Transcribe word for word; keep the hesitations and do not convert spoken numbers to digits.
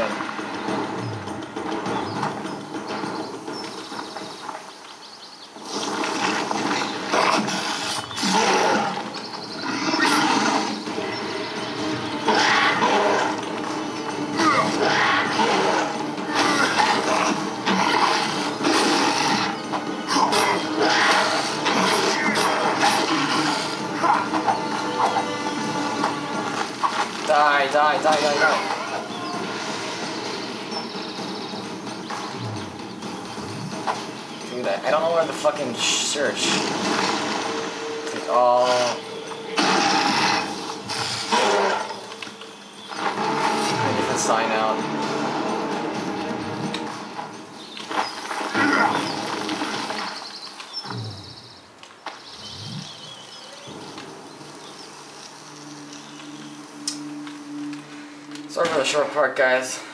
in. Die, die, die, die, die. Dude, I, I don't know where to fucking search. Click all. A different sign out. Sorry for the short part, guys.